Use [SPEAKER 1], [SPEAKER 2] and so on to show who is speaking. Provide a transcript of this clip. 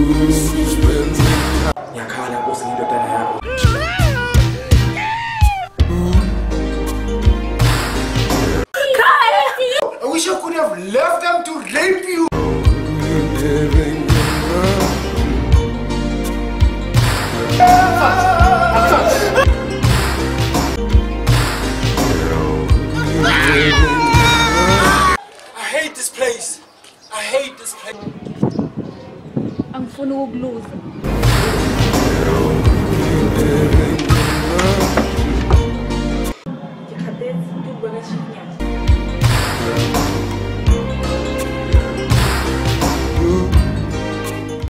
[SPEAKER 1] Nyakala boss ndio tena yako. I wish I could have left them to rape you. I hate this place. I hate this place.
[SPEAKER 2] Ang funog lose.